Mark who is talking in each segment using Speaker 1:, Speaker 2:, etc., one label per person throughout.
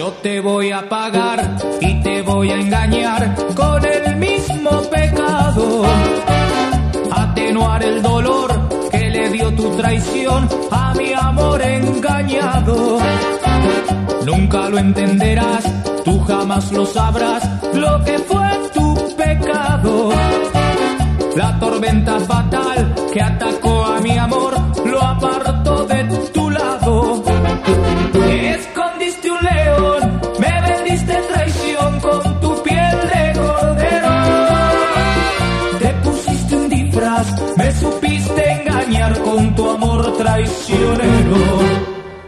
Speaker 1: Yo te voy a pagar y te voy a engañar con el mismo pecado. Atenuar el dolor que le dio tu traición a mi amor engañado. Nunca lo entenderás, tú jamás lo sabrás, lo que fue tu pecado. La tormenta fatal que atacó a mi amor lo apartó de tu lado. Escondiste un león, me vendiste traición con tu piel de cordero. Te pusiste un disfraz, me supiste engañar con tu amor traicionero.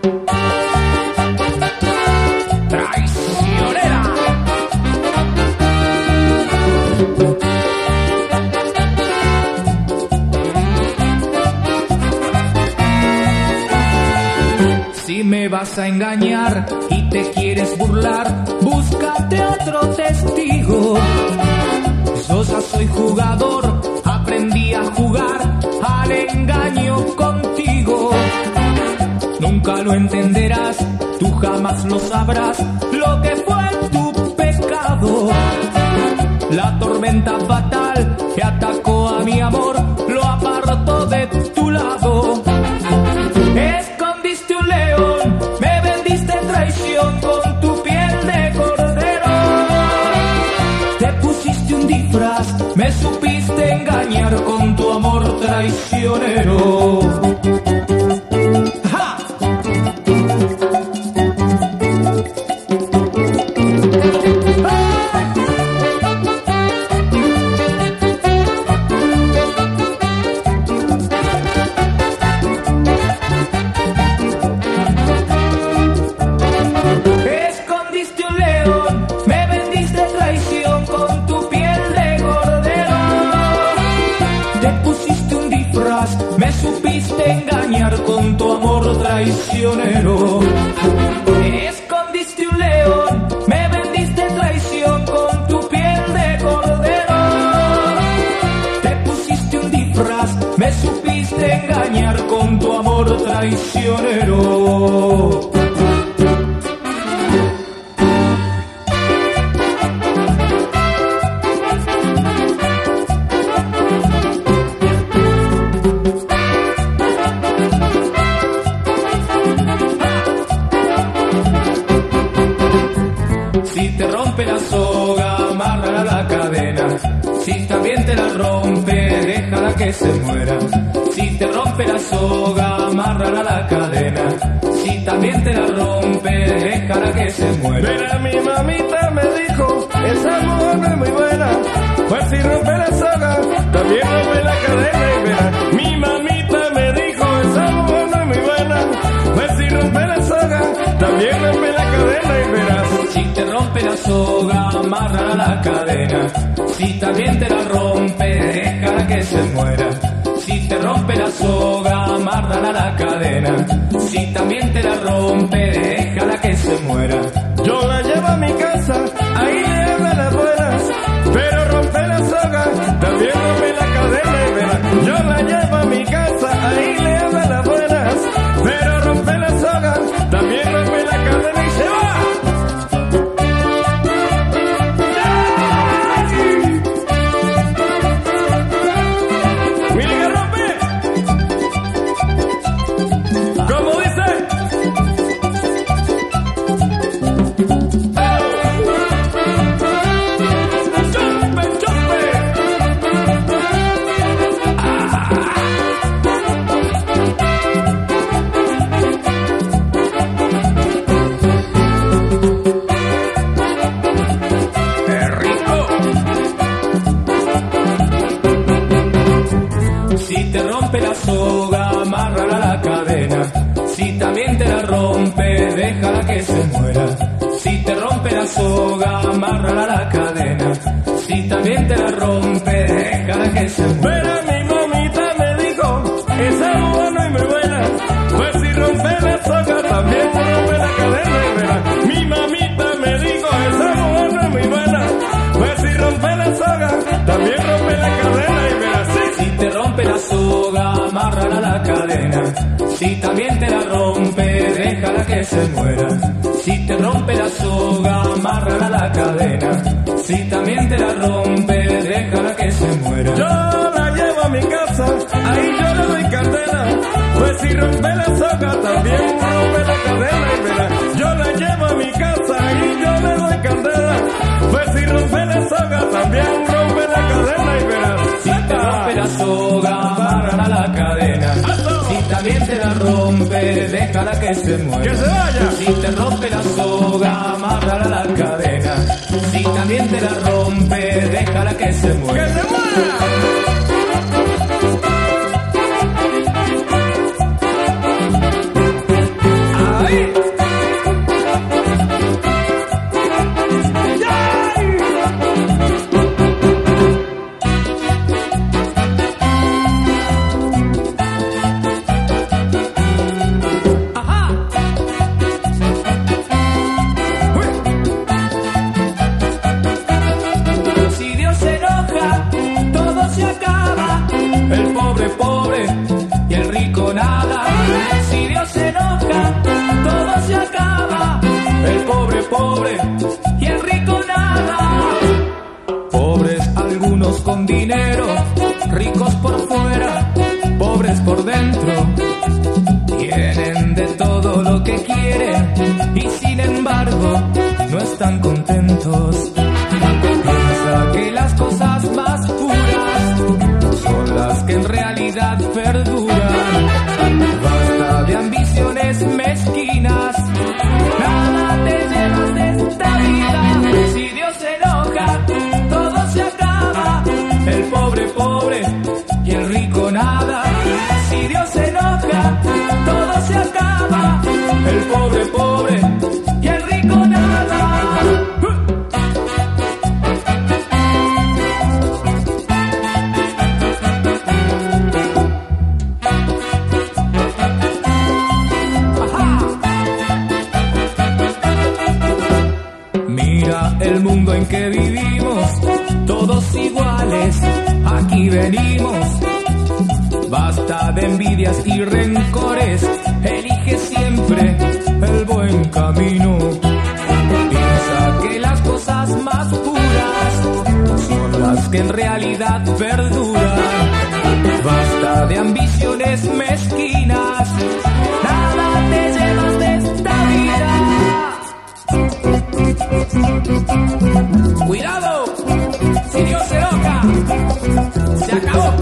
Speaker 1: Si me vas a engañar y te quieres burlar, búscate otro testigo. Yo ya soy jugador, aprendí a jugar al engaño contigo. Nunca lo entenderás, tú jamás lo sabrás, lo que fue tu pecado. La tormenta fatal que atacó a mi amor lo apartó de tu lado. Escondiste un león, me vendiste traición con tu piel de cordero. Te pusiste un disfraz, me supiste engañar con tu amor traicionero. ¡Ja! Me supiste engañar con tu amor traicionero. Escondiste un león, me vendiste traición con tu piel de cordero. Te pusiste un disfraz, me supiste engañar con tu amor traicionero. Si te rompe la soga, amárrala a la cadena. Si también te la rompe, déjala que se muera. Si te rompe la soga, amárrala a la cadena. Si también te la rompe, déjala que se muera.
Speaker 2: Mira, mi mamita me dijo, esa mujer no es muy buena. Pues si rompe la soga, también rompe la cadena y verá. Mi mamita me dijo, esa mujer no es muy buena. Pues si rompe la soga, también rompe la cadena y verás.
Speaker 1: Si te rompe la soga, amarra la cadena. Si también te la rompe, déjala que se muera. Si te rompe la soga, amarra la cadena. Si también te la rompe, déjala que se muera.
Speaker 2: Yo la llevo a mi casa, ahí le habla las buenas. Pero rompe la soga, también rompe la cadena y verá. Yo la llevo a mi casa, ahí le habla las buenas. Pero rompe la soga, también rompe la cadena y se va.
Speaker 1: Si te rompe la soga, amárrala a la cadena. Si también te la rompe, déjala que se muera. Si te rompe la soga, amárrala a la cadena. Si también te la rompe, déjala que se muera.
Speaker 2: Pero mi mamita me dijo, esa mujer no es muy buena. Pues si rompe la soga, también rompe la cadena y verá. Mi mamita me dijo, esa mujer no es muy buena. Pues si rompe la soga, también rompe la cadena y verá.
Speaker 1: Si te rompe la soga, amárrala a la cadena. Si también te la rompe, déjala que se muera. Si te rompe la soga, amárrala a la cadena. Si también te la rompe, déjala que se muera.
Speaker 2: Yo la llevo a mi casa, ahí yo le doy candela. Pues si rompe la soga, también rompe la cadena y verá. Yo la llevo a mi casa, ahí yo le doy candela. Pues si rompe la soga, también rompe la cadena y verá.
Speaker 1: Si te rompe la soga, amárrala a la cadena. Si también te la rompe, déjala que se muera.
Speaker 2: ¡Que se vaya!
Speaker 1: Si te rompe la soga, amárrala a la cadena. Si también te la rompe, déjala que se muera.
Speaker 2: ¡Que se muera! ¡Ahí!
Speaker 1: Pobre y el rico nada. Si Dios se enoja, todo se acaba. El pobre y el rico nada. Pobres algunos con dinero, ricos por fuera, pobres por dentro. Tienen de todo lo que quieren y sin embargo no están contentos. Piensa que las cosas más puras son las que en realidad perduran. Basta de ambiciones mezquinas, nada te llevas de esta vida. Si Dios se enoja, todo se acaba. El pobre y el rico nada. Si Dios se enoja, todo se acaba. El pobre y el rico nada. El mundo en que vivimos, todos iguales, aquí venimos. Basta de envidias y rencores, elige siempre el buen camino. Piensa que las cosas más puras son las que en realidad perduran. Basta de ambiciones mezquinas, nada te llevas de esta vida. ¡Cuidado! Si Dios se enoja, se acabó.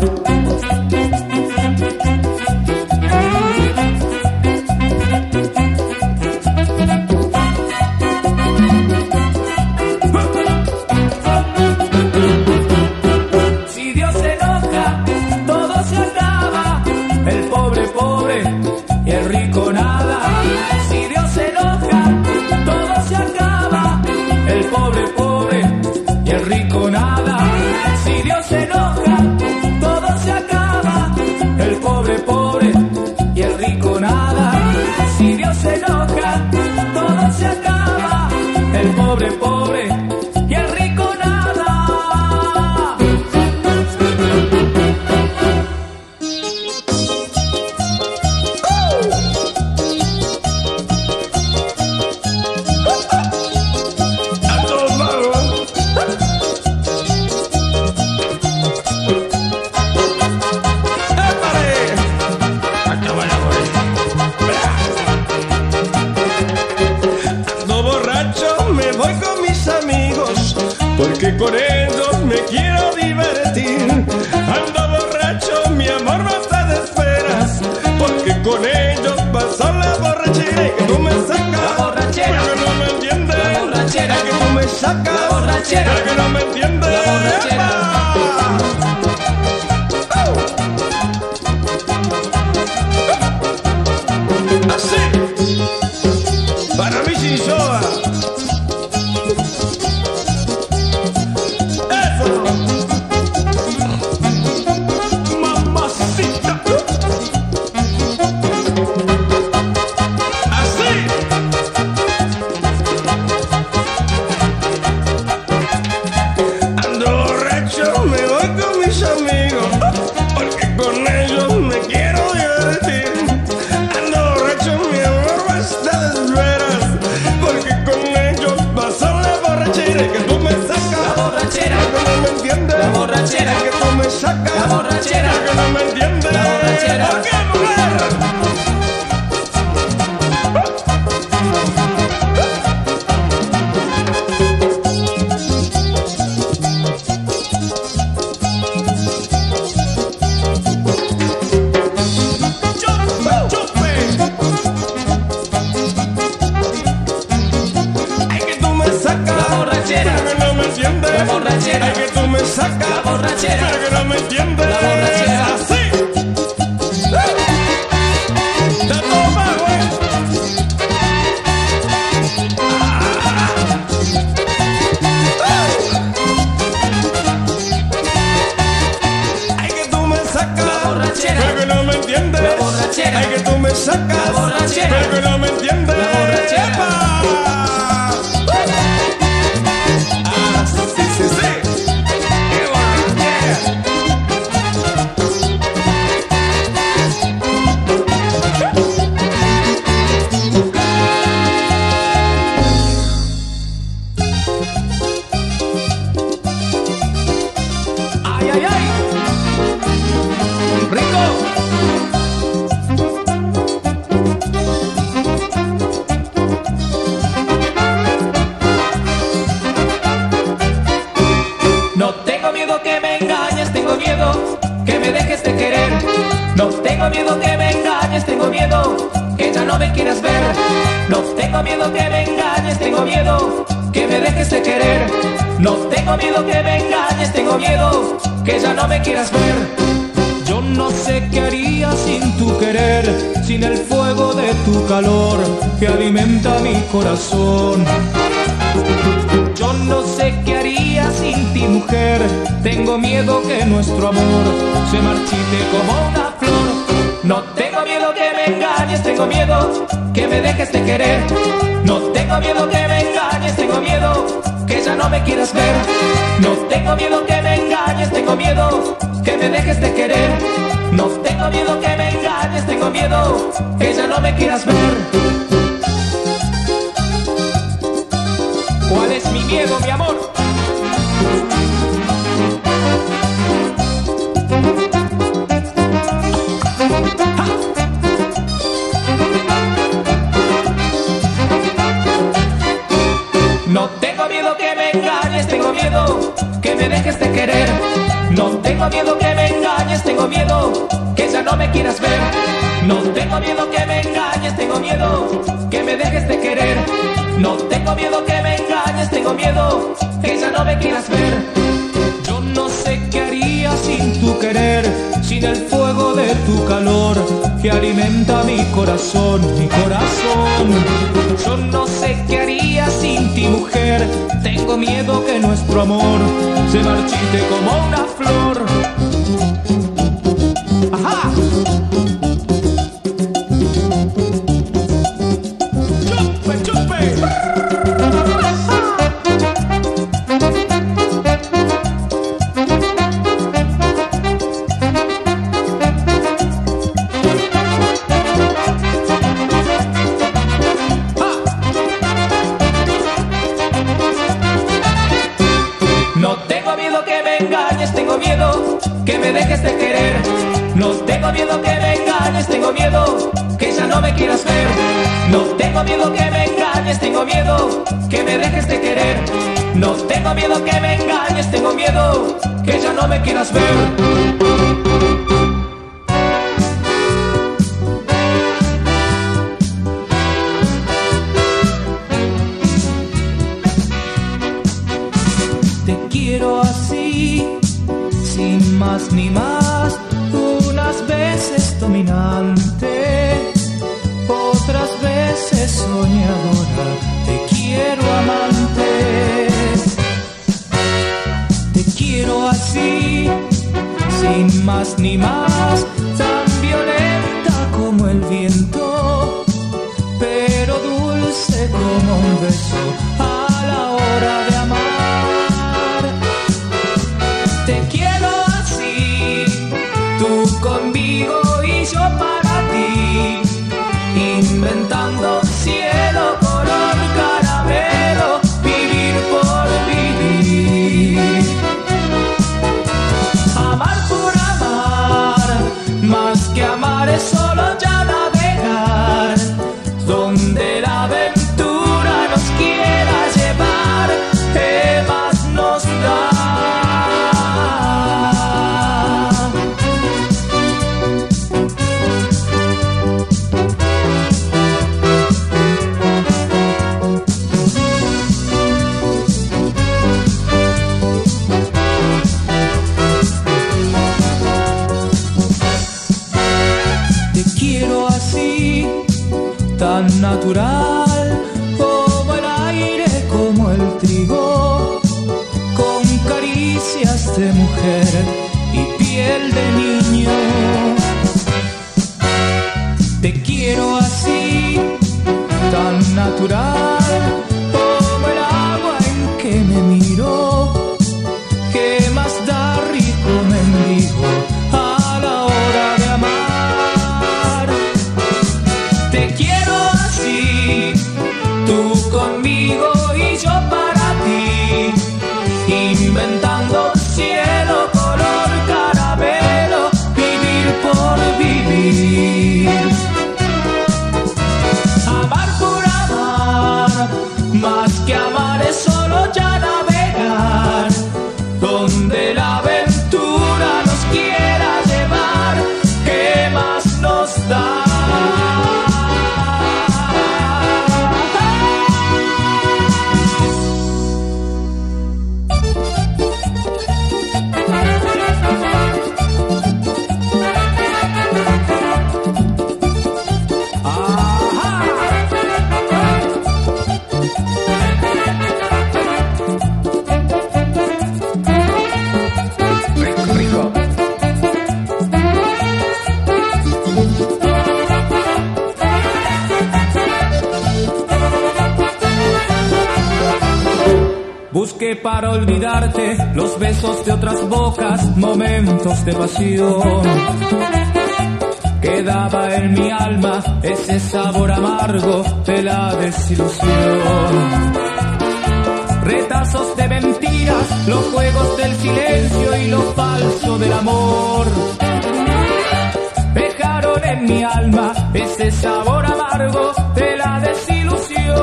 Speaker 1: Si Dios se enoja, todo se acaba. El pobre y el rico nada. Si Dios se enoja, todo se acaba. El pobre y el rico nada. Si Dios se enoja, todo se acaba. El pobre y el rico nada. Si Dios se enoja, todo se acaba. El pobre y el rico nada.
Speaker 2: Porque con ellos me quiero divertir. Ando borracho, mi amor, no te esperas. Porque con ellos pasó la borrachera. Y que tú me sacas
Speaker 1: la borrachera,
Speaker 2: porque no me entiendes.
Speaker 1: La borrachera,
Speaker 2: que tú me sacas
Speaker 1: la borrachera,
Speaker 2: que no me entiendes.
Speaker 1: La borrachera.
Speaker 2: Así, para mí sin soda. Me voy con mi sacas,
Speaker 1: la borrachera,
Speaker 2: pero que no me entiendes,
Speaker 1: la borrachera,
Speaker 2: ay que tú me sacas,
Speaker 1: la borrachera,
Speaker 2: pero que no me entiendes,
Speaker 1: la borrachera.
Speaker 2: Así. Te toma, güey. Ay que tú me sacas,
Speaker 1: la borrachera,
Speaker 2: pero que no me entiendes,
Speaker 1: la borrachera,
Speaker 2: ay que tú me sacas,
Speaker 1: la borrachera,
Speaker 2: pero que no me entiendes,
Speaker 1: la borrachera.
Speaker 2: ¡Epa! Ah, sí, sí, sí. ¡Qué borrachera!
Speaker 1: Ay, ay, ay. Rico. No tengo miedo que me engañes, tengo miedo que me dejes de querer. No tengo miedo que me engañes, tengo miedo que ya no me quieras ver. No tengo miedo que me engañes, tengo miedo que me dejes de querer. No tengo miedo que me engañes, tengo miedo que ya no me quieras ver. Yo no sé qué haría sin tu querer, sin el fuego de tu calor que alimenta mi corazón. Yo no sé qué haría sin ti, mujer. Tengo miedo que nuestro amor se marchite como una flor. No tengo miedo que me engañes, tengo miedo que me dejes de querer. No tengo miedo que me engañes, tengo miedo que ya no me quieras ver. No tengo miedo que me engañes, tengo miedo que me dejes de querer. No tengo miedo que me engañes, tengo miedo que ya no me quieras ver. ¿Cuál es mi miedo, mi amor? ¡Ja! No tengo miedo que me engañes, tengo miedo que me dejes de querer. No tengo miedo que me engañes, tengo miedo que ya no me quieras ver. No tengo miedo que me engañes, tengo miedo que me dejes de querer. No tengo miedo que me engañes, tengo miedo que ya no me quieras ver. Yo no sé qué haría sin tu querer, sin el fuego de tu calor que alimenta mi corazón, mi corazón. Yo no sé qué haría sin ti, mujer. Tengo miedo que nuestro amor se marchite como una flor. ¡Ajá! ¡Chupe, chupe! No tengo miedo que me engañes, tengo miedo que me dejes de querer. No tengo miedo que me engañes, tengo miedo que ya no me quieras ver. No tengo miedo que me engañes, tengo miedo que me dejes de querer. No tengo miedo que me engañes, tengo miedo que ya no me quieras ver. Te quiero así, sin más ni más, unas veces dominante, otras veces soñadora. Te quiero amante, te quiero así, sin más ni más, tan violenta como el viento, pero dulce como un beso a la hora de amar. Te quiero así, tú conmigo y yo para ti, inventando cielo, color, caramelo, vivir por vivir. Amar por amar, natural como el aire, como el trigo, con caricias de mujer y piel de niño. Te quiero así, tan natural como el agua en que me miro. ¿Qué más da, rico mendigo, a la hora de amar? Te quiero así, tú conmigo y yo para ti, inventando cielo, color, caramelo, vivir por vivir. Amar por amar, más que amar es solo ya navegar, donde la aventura nos quiera llevar. ¿Qué más nos da? Busqué para olvidarte los besos de otras bocas, momentos de pasión. Quedaba en mi alma ese sabor amargo de la desilusión. Retazos de mentiras, los juegos del silencio y lo falso del amor. Dejaron en mi alma ese sabor amargo de la desilusión.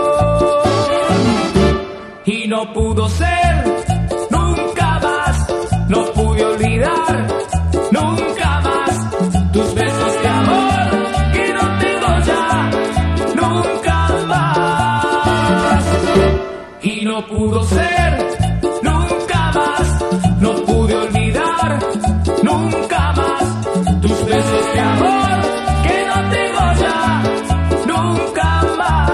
Speaker 1: Y no pudo ser, nunca más, no pude olvidar, nunca más, tus besos de amor que no tengo ya, nunca más. Y no pudo ser, nunca más, no pude olvidar, nunca más, tus besos de amor que no tengo ya, nunca más.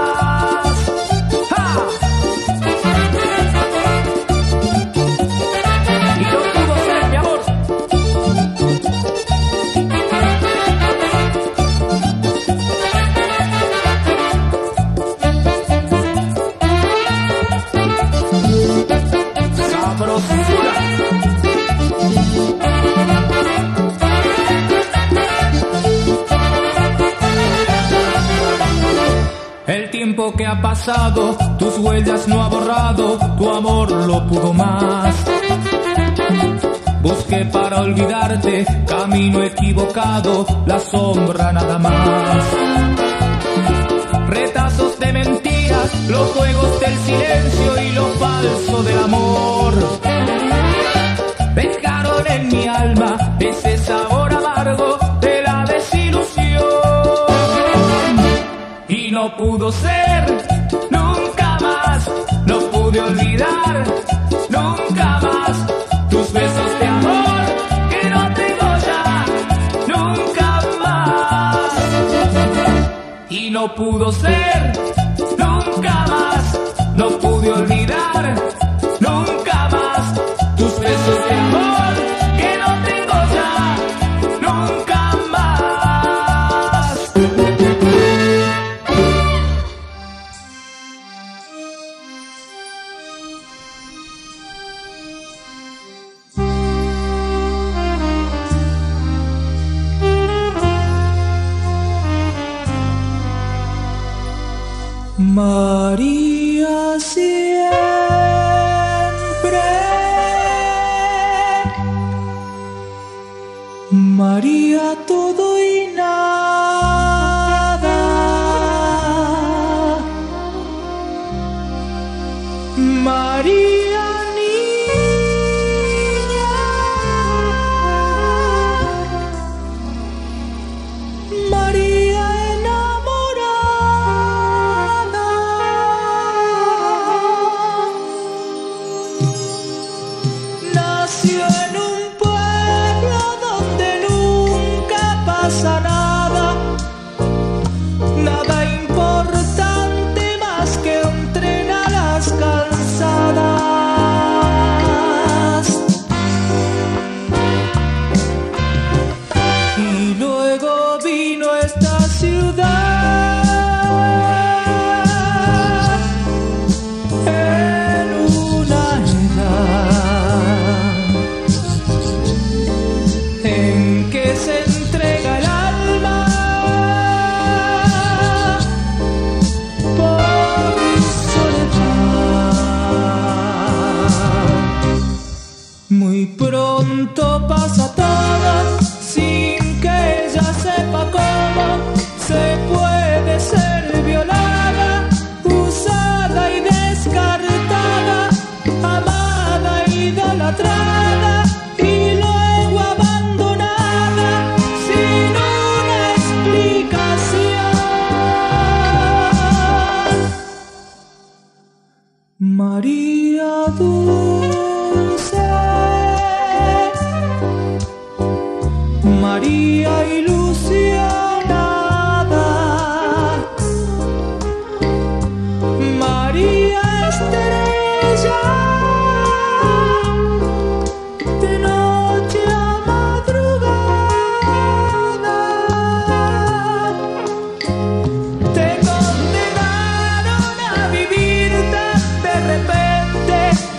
Speaker 1: El tiempo que ha pasado, tus huellas no ha borrado, tu amor lo pudo más. Busqué para olvidarte, camino equivocado, la sombra nada más. Retazos de mentiras, los juegos del silencio y lo falso del amor. Dejaron en mi alma ese sabor amargo de la desilusión. Y no pudo ser, nunca más, no pude olvidar, nunca más, tus besos de amor que no tengo ya, nunca más. Y no pudo ser, nunca más, no pude olvidar, nunca más, tus besos de amor que no tengo ya, nunca más. María siempre, María todo y nada, María niña, María enamorada, nació en un pueblo donde nunca pasa nada, nada importa pronto pasa todo sin que ella sepa cómo se puede ser violada, usada y descartada, amada, idolatrada y luego abandonada sin una explicación. María Dulce, María ilusionada, María estrella, de noche a madrugada, te condenaron a vivir tan de repente